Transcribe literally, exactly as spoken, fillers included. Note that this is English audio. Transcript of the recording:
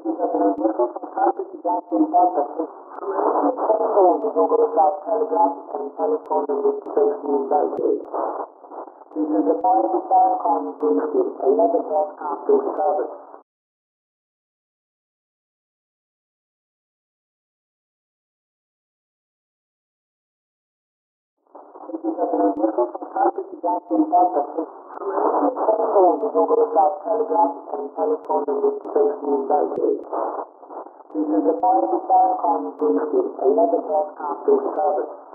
is a transmission from country to country in Belgrade. Postal, the Yugoslavia Telegraph and Telephone administration in Belgrade. This is a five-to-five communication, another broadcasting service. This is a transmission from country to country in Belgrade. Postal, the Yugoslavia Telegraph and Telephone administration in Belgrade. This is a five-to-five communication, another broadcasting service.